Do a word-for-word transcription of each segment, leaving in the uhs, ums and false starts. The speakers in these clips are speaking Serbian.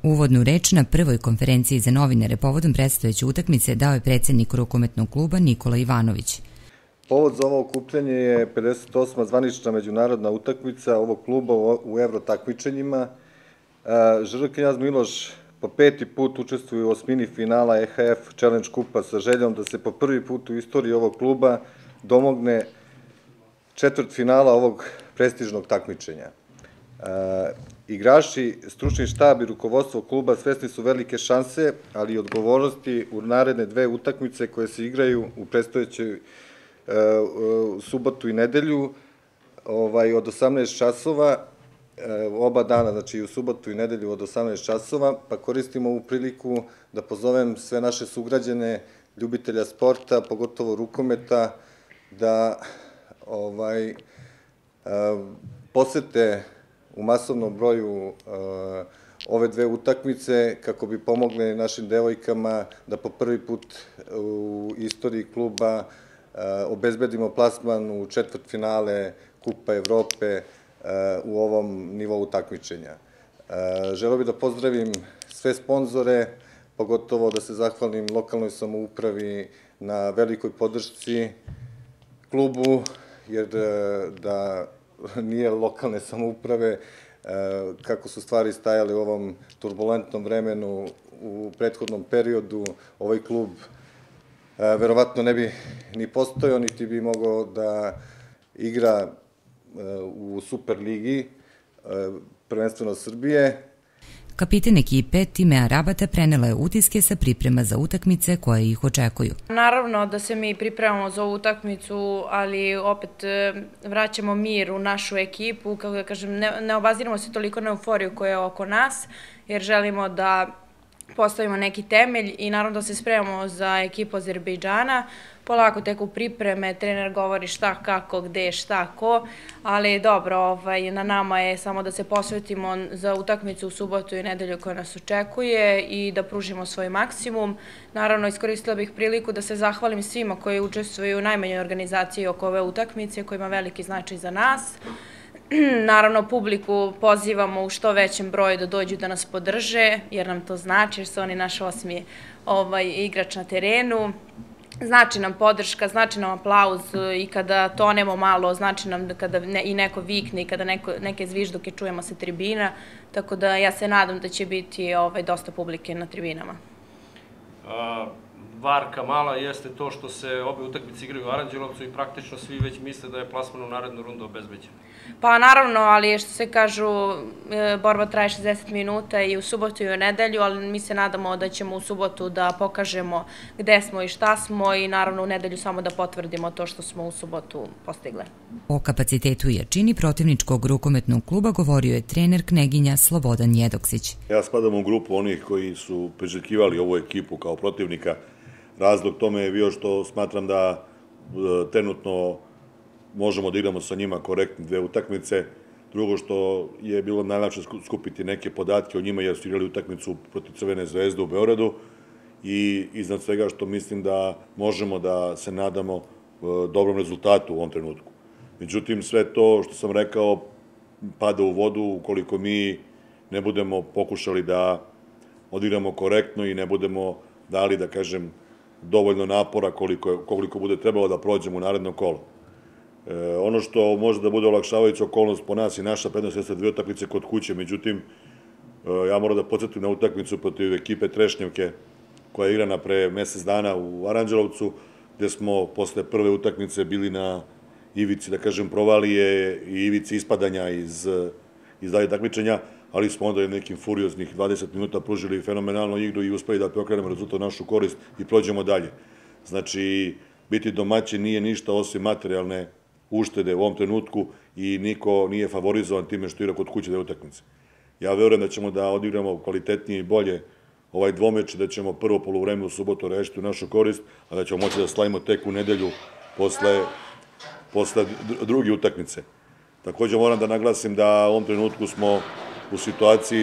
Uvodnu reč na prvoj konferenciji za novinare povodom predstojeće utakmice dao je predsednik rukometnog kluba Nikola Ivanović. Povod za ovo okupljanje je pedeset osma zvanična međunarodna utakmica ovog kluba u evro takmičenjima. Ž R Knjaz Miloš po peti put učestvuje u osmini finala E H F Challenge kupa sa željom da se po prvi put u istoriji ovog kluba domogne četvrt finala ovog prestižnog takmičenja. Igrači, stručni štab i rukovodstvo kluba svesni su velike šanse, ali i odgovornosti u naredne dve utakmice koje se igraju u predstojećoj subotu i nedelju od osamnaest časova, oba dana, znači i u subotu i nedelju od osamnaest časova, pa koristimo ovu priliku da pozovem sve naše sugrađane, ljubitelja sporta, pogotovo rukometa, da posete u masovnom broju ove dve utakmice kako bi pomogle našim devojkama da po prvi put u istoriji kluba obezbedimo plasman u četvrt finale Kupa Evrope u ovom nivou takmičenja. Želeo bih da pozdravim sve sponzore, pogotovo da se zahvalim lokalnoj samoupravi na velikoj podršci klubu, jer da nije lokalne samouprave, kako su stvari stajale u ovom turbulentnom vremenu u prethodnom periodu, ovaj klub verovatno ne bi ni postojao, niti bi mogao da igra u Superligi, prvenstveno Srbije. Kapiten ekipe Timea Rabata prenela je utiske sa priprema za utakmice koje ih očekuju. Naravno da se mi pripremamo za ovu utakmicu, ali opet vraćamo mir u našu ekipu. Kako da kažem, ne obaziramo se toliko na euforiju koja je oko nas, jer želimo da postavimo neki temelj i naravno da se spremamo za ekipu Azerbejdžana. Polako teku pripreme, trener govori šta, kako, gde, šta, ko, ali dobro, na nama je samo da se posvetimo za utakmicu u subotu i nedelju koja nas očekuje i da pružimo svoj maksimum. Naravno, iskoristila bih priliku da se zahvalim svima koji učestvuju u najmanjoj organizaciji oko ove utakmice, koja ima veliki značaj za nas. Naravno, publiku pozivamo u što većem broju da dođu da nas podrže, jer nam to znači, jer su oni naš osmi igrač na terenu. Znači nam podrška, znači nam aplauz i kada tonemo malo, znači nam kada i neko vikne i kada neke zvižduke čujemo sa tribina, tako da ja se nadam da će biti dosta publike na tribinama. Varka mala jeste to što se obe utakmice igraju u Aranđelovcu i praktično svi već misle da je plasman u narednu rundu obezbeđen. Pa naravno, ali što se kažu, borba traje šezdeset minuta i u subotu i u nedelju, ali mi se nadamo da ćemo u subotu da pokažemo gde smo i šta smo i naravno u nedelju samo da potvrdimo to što smo u subotu postigle. O kapacitetu i jačini protivničkog rukometnog kluba govorio je trener Kneginja Slobodan Njedoksić. Ja spadam u grupu onih koji su priželjkivali ovu ekipu kao protivnika. Razlog tome je bio što smatram da trenutno možemo da igramo sa njima korektne dve utakmice. Drugo što je bilo najlakše skupiti neke podatke o njima jer su igrali utakmicu protiv Crvene zvezde u Beogradu i iznad svega što mislim da možemo da se nadamo dobrom rezultatu u ovom trenutku. Međutim, sve to što sam rekao pada u vodu ukoliko mi ne budemo pokušali da odigramo korektno i ne budemo dali, da kažem, dovoljno napora koliko bude trebalo da prođemo u naredno kolo. Ono što može da bude olakšavajuća okolnost po nas i naša prednost jeste dve utakmice kod kuće, međutim, ja moram da podsjetim na utakmicu protiv ekipe Trešnjevke koja je igrana pre mesec dana u Aranđelovcu, gde smo posle prve utakmice bili na ivici, da kažem, provalije i ivici ispadanja iz dalje takmičenja, ali smo onda nekim furioznih dvadeset minuta pružili fenomenalnu igru i uspeli da preokrenemo rezultat u našu korist i prođemo dalje. Znači, biti domaćin nije ništa osim materijalne uštede u ovom trenutku i niko nije favorizovan time što igra kod kuće dve utakmice. Ja verujem da ćemo da odigramo kvalitetnije i bolje ovaj dvomeč, da ćemo prvo poluvreme u subotu rešiti u našu korist, a da ćemo moći da slavimo tek u nedelju posle druge utakmice. Također moram da naglasim da u ovom trenutku smo u situaciji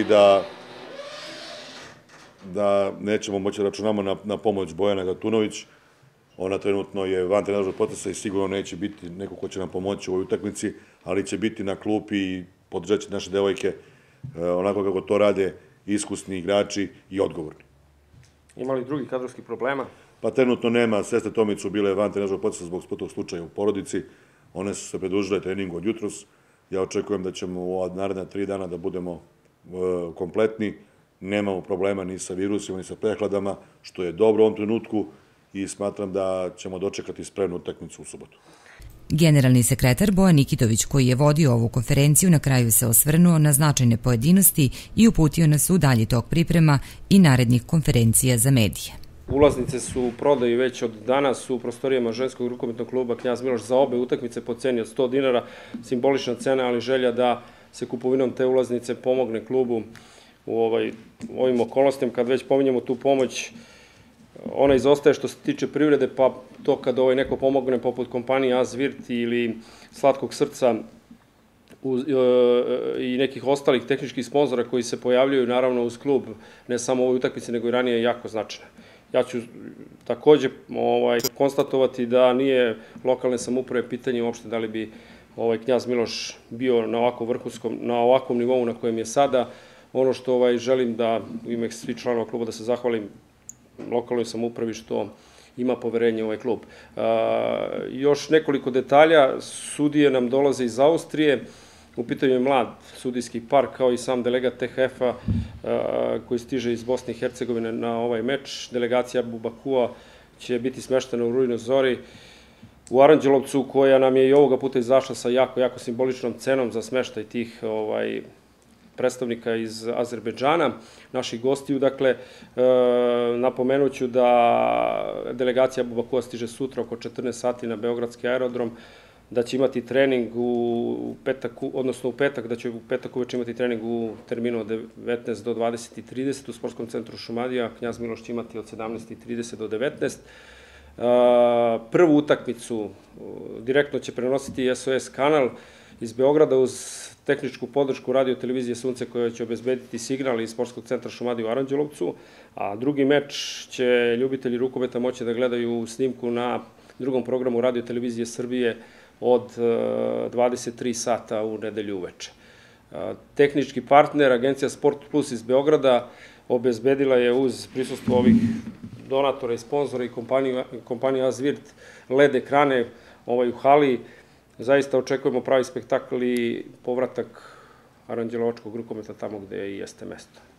da nećemo moći da računamo na pomoć Bojana Gatunović. Ona trenutno je van trenažnog procesa i sigurno neće biti neko ko će nam pomoći u ovoj utakmici, ali će biti na klupi i podržat će naše devojke onako kako to rade iskusni igrači i odgovorni. Ima li drugih kadrovskih problema? Pa trenutno nema, sestre Tomić su bile van trenažnog procesa zbog tog slučaja u porodici, one su se pridružile treningu od jutros. Ja očekujem da ćemo u ova naredna tri dana da budemo kompletni, nemamo problema ni sa virusima, ni sa prehladama, što je dobro u ovom trenutku i smatram da ćemo dočekati spremnu utakmicu u subotu. Generalni sekretar Bojan Nikitović, koji je vodio ovu konferenciju, na kraju se osvrnuo na značajne pojedinosti i uputio nas u dalji tok priprema i narednih konferencija za medije. Ulaznice su u prodaju već od danas u prostorijama ženskog rukometnog kluba Knjaz Miloš za obe utakmice po ceni od sto dinara, simbolična cena, ali želja da se kupovinom te ulaznice pomogne klubu u ovim okolnostima. Kad već pominjemo tu pomoć, ona izostaje što se tiče privrede, pa to kad neko pomogne poput kompanije Azvirt ili Slatkog srca i nekih ostalih tehničkih sponzora koji se pojavljaju naravno uz klub, ne samo u ovoj utakmici nego i ranije, jako značajna. Ja ću takođe konstatovati da nije lokalne samouprave pitanje uopšte da li bi Knjaz Miloš bio na ovako vrhunskom, na ovakvom nivou na kojem je sada. Ono što želim da u ime svih članova kluba da se zahvalim lokalnoj samoupravi što ima poverenje u ovaj klub. Još nekoliko detalja, sudije nam dolaze iz Austrije, u pitanju je mlad sudijski par kao i sam delegat T H F-a koji stiže iz Bosne i Hercegovine na ovaj meč. Delegacija Bubakua će biti smeštena u Rujnoj Zori u Aranđelovcu, koja nam je i ovoga puta izašla sa jako, jako simboličnom cenom za smeštaj tih predstavnika iz Azerbejdžana, naših gostiju. Dakle, napomenuću da delegacija Bubakua stiže sutra oko četrnaest sati na Beogradski aerodrom, da će imati trening u petak, odnosno u petak, da će u petak uveče imati trening u terminu od devetnaest do dvadeset i trideset u Sportskom centru Šumadija. Knjaz Miloš će imati od sedamnaest i trideset do devetnaest. Prvu utakmicu direktno će prenositi S O S kanal iz Beograda uz tehničku podršku radio televizije Sunce koja će obezbediti signal iz Sportskog centra Šumadija u Aranđelovcu, a drugi meč će ljubitelji rukometa moći da gledaju u snimku na drugom programu radio televizije Srbije od dvadeset tri sata u nedelju uveče. Tehnički partner, agencija Sport Plus iz Beograda, obezbedila je uz prisustvo ovih donatora i sponzora i kompanija Azvirt L E D ekrane u hali. Zaista očekujemo pravi spektakl i povratak aranđelovačkog rukometa tamo gde i jeste mesto.